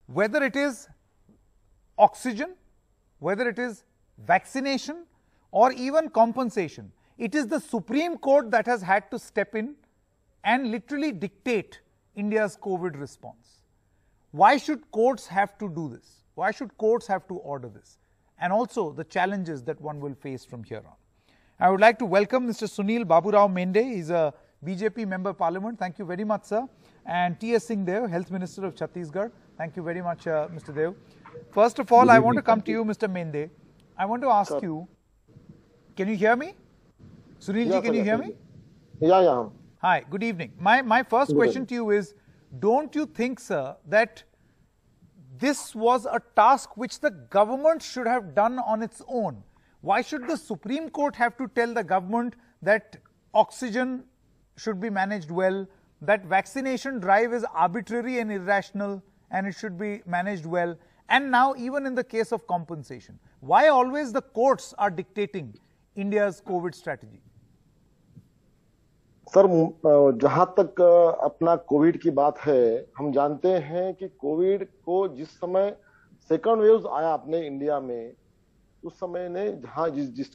whether it is oxygen, whether it is vaccination or even compensation, it is the Supreme Court that has had to step in and literally dictate India's COVID response. Why should courts have to do this? Why should courts have to order this? And also the challenges that one will face from here on. I would like to welcome Mr. Sunil Baburao Mende. He's a BJP Member Parliament. Thank you very much, sir. And T.S. Singh Dev, Health Minister of Chhattisgarh. Thank you very much, Mr. Dev. First of all, I want to come to you, Mr. Mende. I want to ask you, can you hear me? Sunilji, can you hear me? Yeah. Hi, good evening. My first question to you is, don't you think, sir, that this was a task which the government should have done on its own? Why should the Supreme Court have to tell the government that oxygen should be managed well, that vaccination drive is arbitrary and irrational and it should be managed well, and now even in the case of compensation? Why always the courts are dictating India's COVID strategy? Sir, जहां तक अपना Covid की बात है, हम जानते हैं कि कोविड को जिस समय सेकंड वेव आया अपने इंडिया में, उस समय ने जहां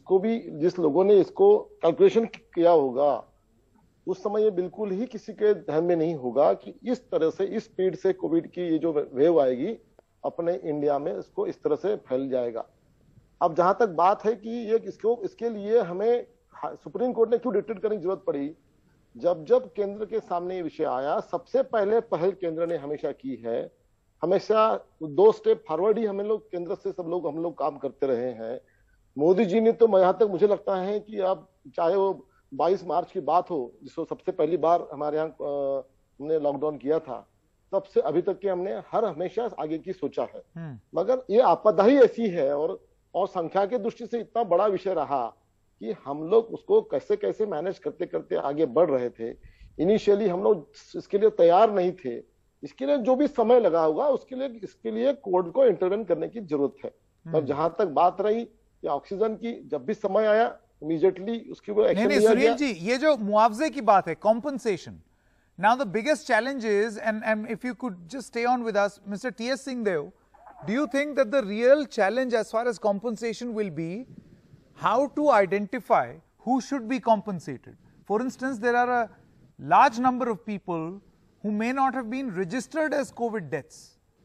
जिस लोगों ने इसको कैलकुलेशन किया होगा, उस समय ये बिल्कुल ही किसी के ध्यान में नहीं होगा कि इस तरह से, इस स्पीड से कोविड की ये जो वेव आएगी अपने इंडिया में, इसको इस तरह से फैल जाएगा। अब जहां तक बात है कि ये इसके लिए हमें सुप्रीम कोर्ट ने क्यों डिक्टेट करने की जरूरत पड़ी, जब केंद्र के सामने ये विषय आया, सबसे पहले पहल केंद्र ने हमेशा की है, हमेशा 2 स्टेप फॉरवर्ड ही हम लोग काम करते रहे हैं। मोदी जी ने तो यहां तक मुझे लगता है कि अब चाहे वो 22 मार्च की बात हो, जिसको सबसे पहली बार हमारे यहाँ हमने लॉकडाउन किया था, तब से अभी तक के हमने हमेशा आगे की सोचा है। मगर ये आपदा ही ऐसी है और संख्या की दृष्टि से इतना बड़ा विषय रहा कि हम लोग उसको कैसे कैसे मैनेज करते करते आगे बढ़ रहे थे। इनिशियली हम लोग इसके लिए तैयार नहीं थे। इसके लिए जो भी समय लगा होगा इसके लिए कोर्ट को इंटरवेन करने की जरूरत है। और जहां तक बात रही कि ऑक्सीजन की, जब भी समय आया इमीडिएटली उसके ऊपर एक्शन लिया गया। सुनील जी, ये जो मुआवजे की बात है, compensation, now the biggest challenge is, and if you could just stay on with us, mister TS. Singh Deo, do you think that the real challenge as far as compensation will be how to identify who should be compensated? For instance, there are a large number of people who may not have been registered as COVID deaths.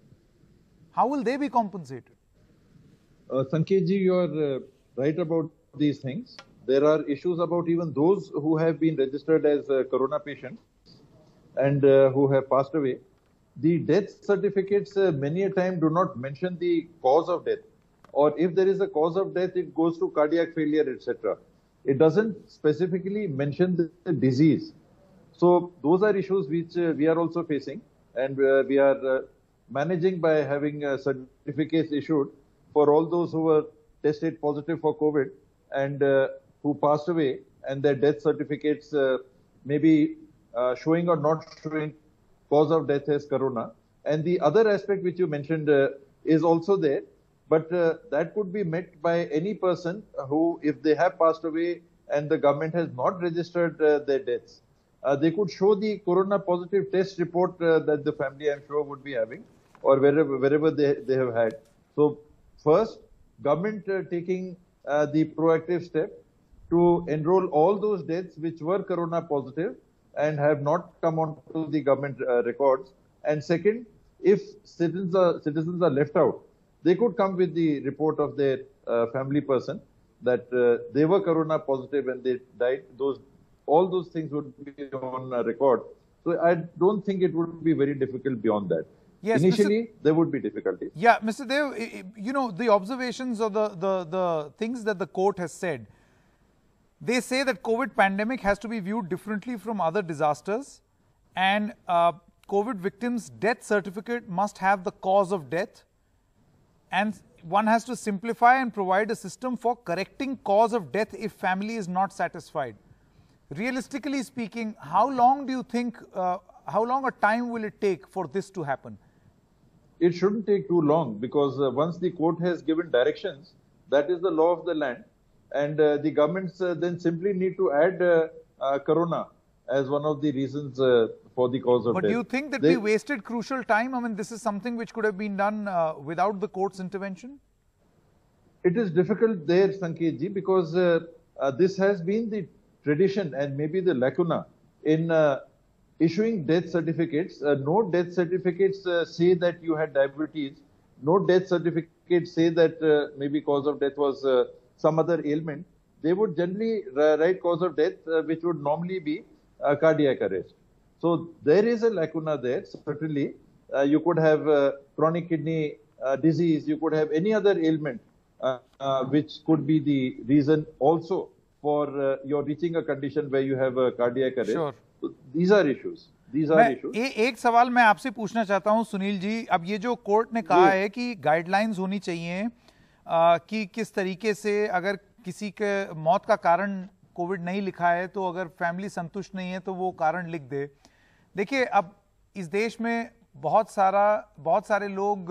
How will they be compensated? Sanket ji, you are right about these things. There are issues about even those who have been registered as corona patients and who have passed away. The death certificates many a time do not mention the cause of death, or if there is a cause of death, it goes to cardiac failure, etc. It doesn't specifically mention the disease. So those are issues which we are also facing, and we are managing by having certificates issued for all those who were tested positive for COVID and who passed away, and their death certificates may be showing or not showing cause of death as corona. And the other aspect which you mentioned is also there, but that could be met by any person who, if they have passed away and the government has not registered their deaths, they could show the corona positive test report that the family, I'm sure, would be having, or wherever they have had. So first, government taking the proactive step to enroll all those deaths which were corona positive and have not come onto the government records. And second, if citizens are left out, they could come with the report of their family person that they were corona positive and they died. All those things would be on record. So I don't think it would be very difficult beyond that. Yes, initially, there would be difficulties. Yeah, Mr. Dev, you know, the observations or the things that the court has said, they say that COVID pandemic has to be viewed differently from other disasters, and COVID victims' death certificate must have the cause of death, and one has to simplify and provide a system for correcting cause of death if family is not satisfied. Realistically speaking, how long do you think, how long a time will it take for this to happen? It shouldn't take too long, because once the court has given directions, that is the law of the land. And the governments then simply need to add corona as one of the reasons for the cause of But death. do you think that we wasted crucial time? I mean, this is something which could have been done without the court's intervention? It is difficult there, Sanket ji, because this has been the tradition and maybe the lacuna in issuing death certificates. No death certificates say that you had diabetes. No death certificates say that maybe cause of death was some other ailment. They would generally write cause of death, which would normally be cardiac arrest. So there is a lacuna there, certainly. You could have chronic kidney disease, you could have any other ailment which could be the reason also for your reaching a condition where you have a cardiac arrest. Sure. So these are issues. These are issues. एक सवाल मैं आपसे पूछना चाहता हूं सुनील जी, अब ये जो कोर्ट ने कहा है कि गाइडलाइंस होनी चाहिए कि किस तरीके से अगर किसी के मौत का कारण कोविड नहीं लिखा है तो अगर फैमिली संतुष्ट नहीं है तो वो कारण लिख दे। देखिए, अब इस देश में बहुत सारे लोग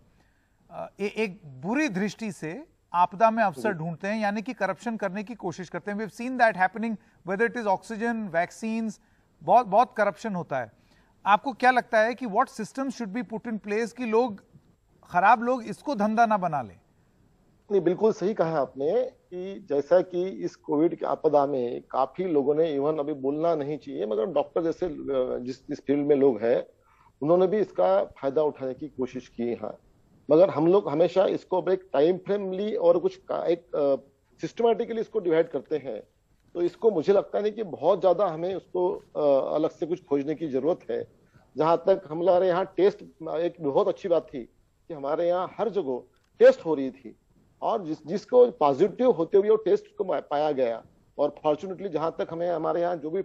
एक बुरी दृष्टि से आपदा में अवसर ढूंढते हैं, यानी कि करप्शन करने की कोशिश करते हैं। We have seen that happening, whether it is oxygen, vaccines, बहुत करप्शन होता है। आपको क्या लगता है कि what system should be put in place कि खराब लोग इसको धंधा ना बना लें? नहीं, बिल्कुल सही कहा आपने कि जैसा कि इस कोविड की आपदा में काफी लोगों ने, इवन अभी बोलना नहीं चाहिए मगर डॉक्टर जैसे जिस फील्ड में लोग हैं उन्होंने भी इसका फायदा उठाने की कोशिश की है। मगर हम लोग हमेशा इसको एक टाइम फ्रेमली और कुछ एक सिस्टमैटिकली इसको डिवाइड करते हैं, तो इसको मुझे लगता नहीं कि बहुत ज्यादा हमें उसको अलग से कुछ खोजने की जरूरत है। जहां तक हमारे यहाँ टेस्ट, एक बहुत अच्छी बात थी कि हमारे यहाँ हर जगह टेस्ट हो रही थी और जिसको पॉजिटिव होते हुए वो टेस्ट को पाया गया। और फॉर्चुनेटली जहां तक हमें हमारे यहाँ जो भी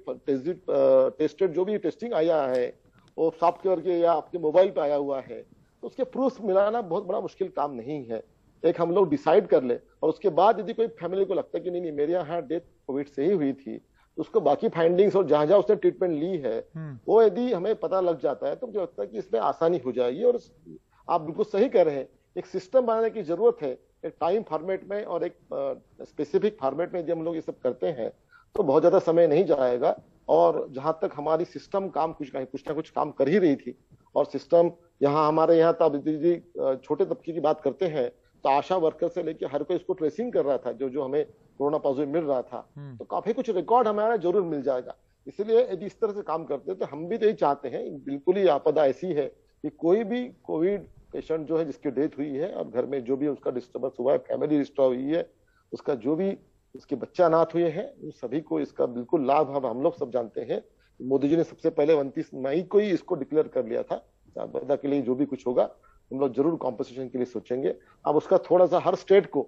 टेस्टेड जो भी टेस्टिंग आया है वो सॉफ्टवेयर के या आपके मोबाइल पे आया हुआ है, तो उसके प्रूफ मिलाना बहुत बड़ा मुश्किल काम नहीं है। एक हम लोग डिसाइड कर ले और उसके बाद यदि कोई फैमिली को लगता है कि नहीं मेरे यहाँ डेथ कोविड से ही हुई थी, तो उसको बाकी फाइंडिंग्स और जहां उसने ट्रीटमेंट ली है वो यदि हमें पता लग जाता है तो मुझे लगता है कि इसमें आसानी हो जाएगी। और आप बिल्कुल सही कह रहे हैं, एक सिस्टम बनाने की जरूरत है, एक टाइम फॉर्मेट में और एक स्पेसिफिक फॉर्मेट में यदि हम लोग ये सब करते हैं तो बहुत ज्यादा समय नहीं जाएगा। और जहां तक हमारी सिस्टम काम कुछ ना कुछ काम कर ही रही थी और सिस्टम यहाँ हमारे यहाँ तब यदि छोटे तबके की बात करते हैं तो आशा वर्कर से लेकर हर कोई इसको ट्रेसिंग कर रहा था, जो हमें कोरोना पॉजिटिव मिल रहा था, तो काफी कुछ रिकॉर्ड हमारा जरूर मिल जाएगा। इसलिए यदि इस तरह से काम करते हैं तो हम भी तो यही चाहते हैं। बिल्कुल ही आपदा ऐसी है कि कोई भी कोविड पेशेंट जो है जिसकी डेथ हुई है और घर में जो भी उसका डिस्टर्बेंस हुआ है, फैमिली डिस्टर्ब हुई है, उसका जो भी उसके बच्चा अनाथ हुए हैं, उन सभी को इसका बिल्कुल लाभ हम लोग सब जानते हैं। मोदी जी ने सबसे पहले 29 मई को ही इसको डिक्लेयर कर लिया था। आपदा के लिए जो भी कुछ होगा हम लोग जरूर कॉम्पनसेशन के लिए सोचेंगे। अब उसका थोड़ा सा हर स्टेट के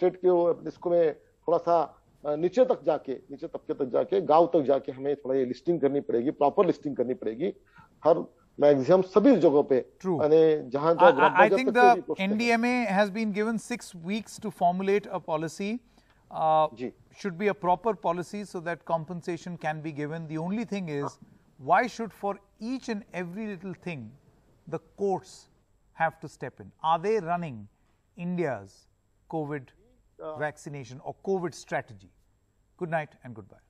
इसको में थोड़ा सा नीचे तबके तक जाके गांव तक जाके हमें थोड़ा ये लिस्टिंग करनी पड़ेगी, प्रॉपर लिस्टिंग करनी पड़ेगी हर मैक्सिमम सभी जगहों पे। जहां I think the NDMA has been given 6 weeks to formulate a policy. Should be a proper policy so that compensation can be given. The only thing is, why should for each and every little thing the courts have to step in? Are they running India's COVID vaccination or COVID strategy? Good night and goodbye.